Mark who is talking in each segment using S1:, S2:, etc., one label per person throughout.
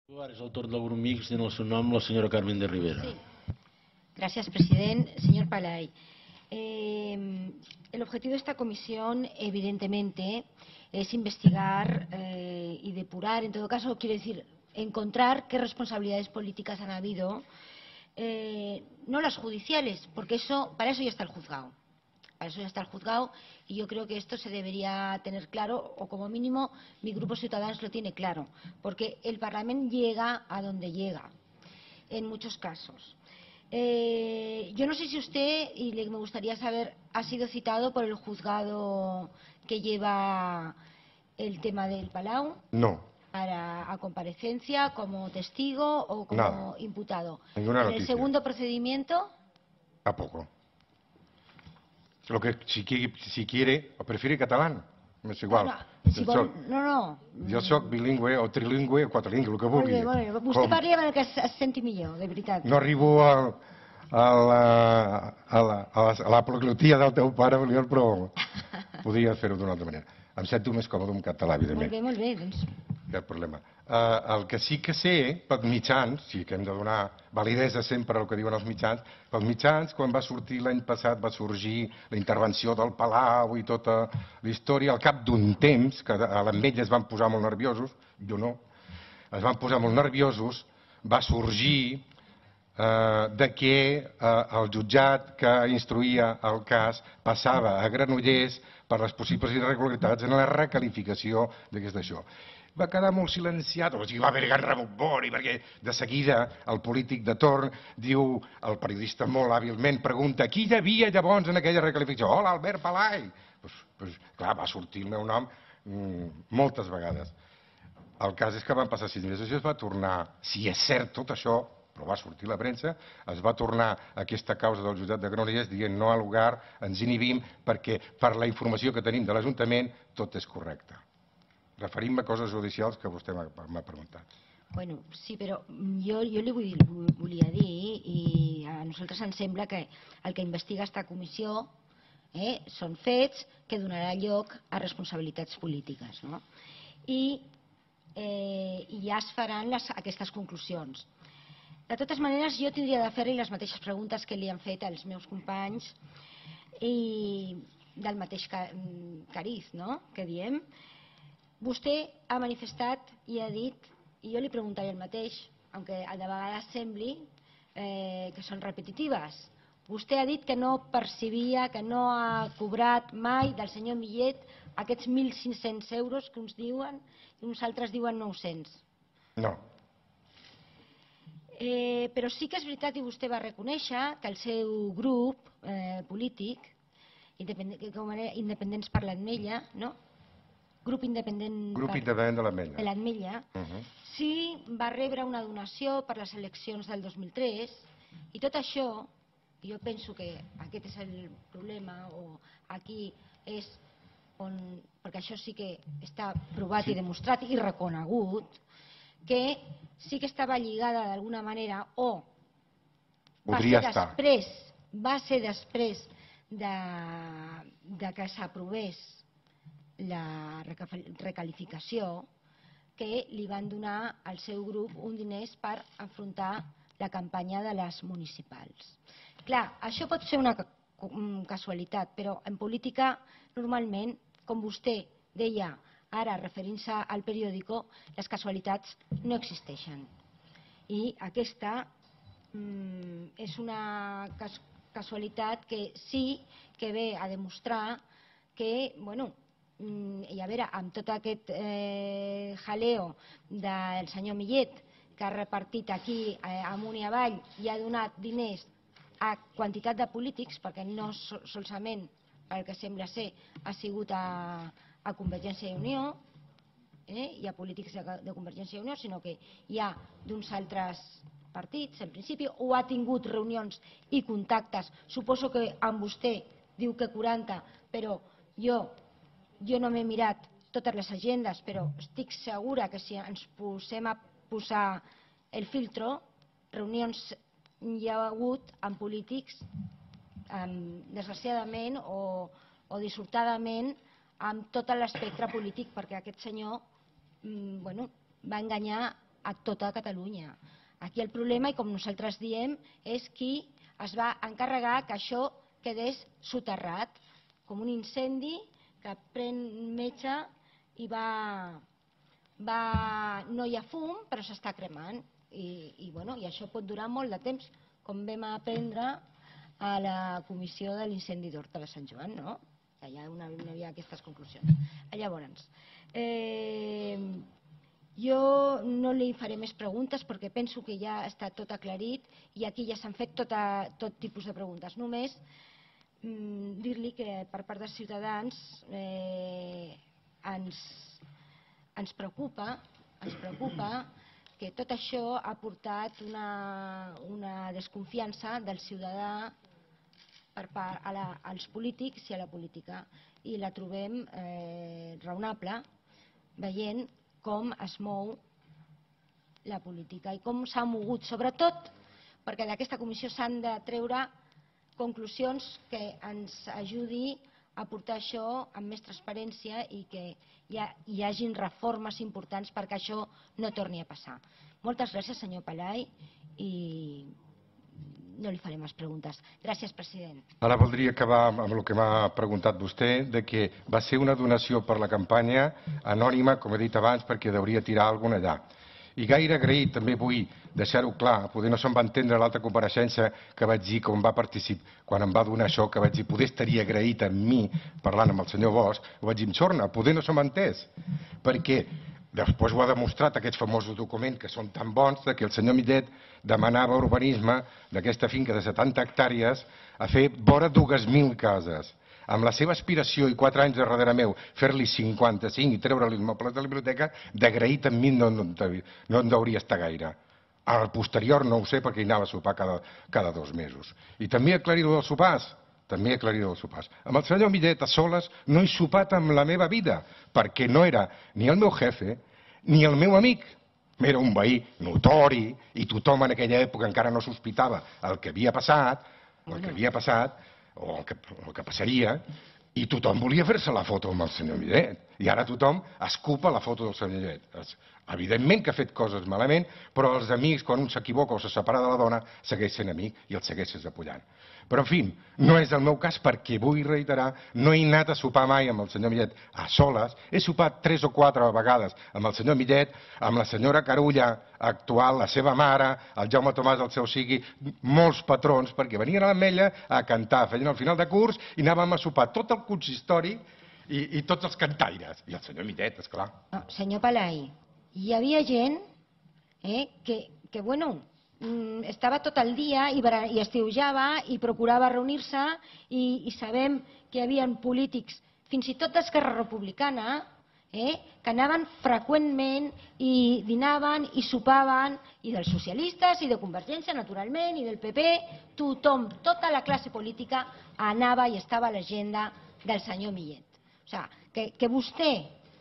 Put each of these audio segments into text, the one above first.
S1: Ara és el torn del grup mixt, en el seu nom la senyora Carmen de Rivera.
S2: Sí. Gracias, presidente. Señor Palay, el objetivo de esta comisión, evidentemente, es investigar y depurar, en todo caso, quiere decir, encontrar qué responsabilidades políticas han habido, no las judiciales, porque para eso ya está el juzgado. Para eso ya está el juzgado y yo creo que esto se debería tener claro, o como mínimo mi grupo Ciudadanos lo tiene claro, porque el Parlamento llega a donde llega, en muchos casos. Yo no sé si usted, y me gustaría saber, ha sido citado por el juzgado que lleva el tema del Palau.
S3: No.
S2: A comparecencia, como testigo o como imputado.
S3: Ninguna
S2: En
S3: noticia.
S2: el segundo procedimiento.
S3: Tampoco. Lo que si quiere o prefiere catalán, m'és igual. Jo soc bilingüe o trilingüe o quadrilingüe, el que vulgui.
S2: Molt bé. Vostè parli amb el que es senti millor, de veritat.
S3: No arribo a la proglotia del teu pare, però podria fer-ho d'una altra manera. Em sento més còmode en català, evidentment.
S2: Molt bé, doncs.
S3: Cap problema. El que sí que sé, pels mitjans, sí que hem de donar validesa sempre al que diuen els mitjans, pels mitjans, quan va sortir l'any passat, va sorgir la intervenció del Palau i tota la història, al cap d'un temps, que a l'Ametlla es van posar molt nerviosos, jo no, es van posar molt nerviosos, va sorgir de que el jutjat que instruïa el cas passava a Granollers per les possibles irregularitats en la recalificació d'aquest això. Va quedar molt silenciat, o sigui, va haver gran rebombori, perquè de seguida el polític de torn diu, el periodista molt hàbilment pregunta qui hi havia llavors en aquella recalificació? Hola, Albert Palai! Doncs, clar, va sortir el meu nom moltes vegades. El cas és que van passar 6 mesos i es va tornar, si és cert tot això, però va sortir a la premsa, es va tornar aquesta causa del jutjat de Granollers dient no al lugar, ens inhibim, perquè per la informació que tenim de l'Ajuntament tot és correcte. Referim-me a coses judicials que vostè m'ha preguntat.
S2: Bueno, sí, però jo li volia dir, i a nosaltres ens sembla que el que investiga esta comissió són fets que donarà lloc a responsabilitats polítiques, no? I ja es faran aquestes conclusions. De totes maneres, jo tindria de fer-li les mateixes preguntes que li han fet als meus companys i del mateix cariz, no?, que diem. Vostè ha manifestat i ha dit, i jo li preguntaré el mateix, aunque de vegades sembli que són repetitives. Vostè ha dit que no percibia, que no ha cobrat mai del senyor Millet aquests 1.500 euros que uns diuen i uns altres diuen 900.
S3: No.
S2: Però sí que és veritat, i vostè va reconèixer, que el seu grup polític, Independents per l'Ametlla, no?, Grup independent
S3: de
S2: l'Ametlla, sí va rebre una donació per les eleccions del 2003 i tot això, jo penso que aquest és el problema, o aquí és on, perquè això sí que està provat i demostrat i reconegut, que sí que estava lligada d'alguna manera o va ser després de que s'aprovés la recalificació, que li van donar al seu grup un diners per afrontar la campanya de les municipals. Clar, això pot ser una casualitat, però en política normalment, com vostè deia ara referint-se al periòdico, les casualitats no existeixen. I aquesta és una casualitat que sí que ve a demostrar que, bueno, i a veure, amb tot aquest jaleo del senyor Millet, que ha repartit aquí amunt i avall i ha donat diners a quantitat de polítics, perquè no solament, pel que sembla ser, ha sigut a Convergència i Unió, i a polítics de Convergència i Unió, sinó que hi ha d'uns altres partits, en principi, o ha tingut reunions i contactes. Suposo que amb vostè diu que 40, però jo no m'he mirat totes les agendes, però estic segura que si ens posem a posar el filtro, reunions hi ha hagut amb polítics, desgraciadament o dissortadament, amb tot l'espectre polític, perquè aquest senyor va enganyar a tota Catalunya. Aquí el problema, i com nosaltres diem, és qui es va encarregar que això quedés soterrat, com un incendi que pren metge i no hi ha fum, però s'està cremant. I això pot durar molt de temps, com vam aprendre a la comissió de l'incendi d'Horta de Sant Joan, no? Que hi havia aquestes conclusions. Llavors, jo no li faré més preguntes perquè penso que ja està tot aclarit i aquí ja s'han fet tot tipus de preguntes. Només dir-li que per part dels ciutadans ens preocupa que tot això ha portat una desconfiança del ciutadà als polítics i a la política, i la trobem raonable veient com es mou la política i com s'ha mogut, sobretot perquè d'aquesta comissió s'han de treure conclusions que ens ajudi a portar això amb més transparència i que hi hagin reformes importants perquè això no torni a passar. Moltes gràcies, senyor Pelai, i no li faré més preguntes. Gràcies, president.
S3: Ara voldria acabar amb el que m'ha preguntat vostè, de que va ser una donació per la campanya anònima, com he dit abans, perquè hauria tirar alguna allà. I gaire agraït, també vull deixar-ho clar, poder no se'n va entendre l'altra compareixença que vaig dir quan va participar, quan em va donar això, que vaig dir, poder estaria agraït amb mi, parlant amb el senyor Bosch, ho vaig dir, Xorna, poder no se m'ha entès, perquè després ho ha demostrat aquests famosos documents que són tan bons que el senyor Millet demanava urbanisme d'aquesta finca de 70 hectàrees a fer vora 2.000 cases. Amb la seva aspiració i 4 anys darrere meu, fer-li 55 i treure-li els mobles de la biblioteca, d'agraït amb mi no en deuria estar gaire. Al posterior no ho sé perquè hi anava a sopar cada 2 mesos. I també aclarir-ho dels sopars. Amb el senyor Millet a soles no he sopat amb la meva vida, perquè no era ni el meu jefe ni el meu amic. Era un veí notori i tothom en aquella època encara no sospitava el que havia passat o el que passaria, i tothom volia fer-se la foto amb el senyor Millet. I ara tothom escupa la foto del senyor Millet. Evidentment que ha fet coses malament, però els amics, quan un s'equivoca o se separa de la dona, segueix sent amic i el segueixes apoyant. Però, en fi, no és el meu cas perquè, vull reiterar, no he anat a sopar mai amb el senyor Millet a soles. He sopat 3 o 4 vegades amb el senyor Millet, amb la senyora Carulla actual, la seva mare, el Jaume Tomàs, el seu sigui, molts patrons, perquè venien a l'Ametlla a cantar, feien el final de curs i anàvem a sopar tot el consistori i tots els cantaires. I el senyor Millet, esclar.
S2: Senyor Pelai, hi havia gent que bueno, estava tot el dia i estiujava i procurava reunir-se i sabem que hi havia polítics, fins i tot d'Esquerra Republicana, que anaven freqüentment i dinaven i sopaven, i dels socialistes i de Convergència, naturalment, i del PP, tothom, tota la classe política anava i estava a l'agenda del senyor Millet. O sigui, que vostè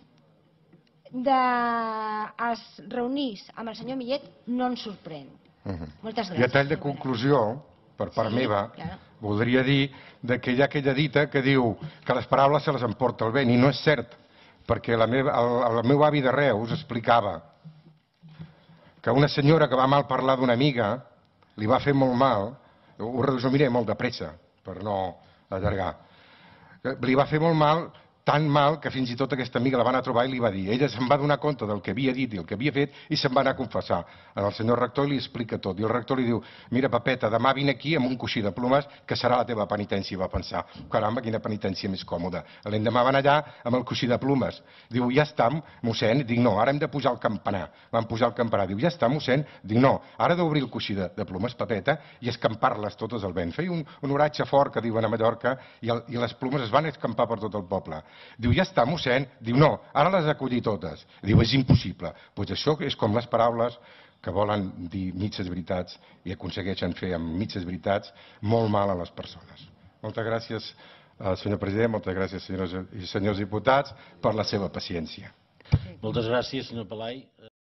S2: es reunís amb el senyor Millet no ens sorprèn. Moltes gràcies.
S3: I a tall de conclusió, per part meva, voldria dir que hi ha aquella dita que diu que les paraules se les emporta el vent, i no és cert, perquè el meu avi de Reus explicava que una senyora que va mal parlar d'una amiga li va fer molt mal, ho resumiré molt de pressa per no allargar, li va fer molt mal, tan mal que fins i tot aquesta amiga la va anar a trobar i li va dir, ella se'n va donar compte del que havia dit i el que havia fet i se'n va anar a confessar al senyor rector i li explica tot, i el rector li diu, mira papeta, demà vine aquí amb un coixí de plomes que serà la teva penitència. I va pensar, caramba, quina penitència més còmoda. L'endemà van allà amb el coixí de plomes, diu, ja està, mossèn, dic, no, ara hem de pujar al campanar. Van pujar al campanar, diu, ja està, mossèn, dic, no, ara d'obrir el coixí de plomes, papeta, i escampar-les totes al vent. Feia un oratge fort que diuen a Mallorca i les plomes es van escampar per tot el poble. Diu, ja està, mossèn. Diu, no, ara les acollir totes. Diu, és impossible. Doncs això és com les paraules que volen dir mitges veritats i aconsegueixen fer amb mitges veritats molt mal a les persones. Moltes gràcies, senyor president, moltes gràcies, senyores i senyors diputats, per la seva paciència.
S1: Moltes gràcies, senyor Pelai.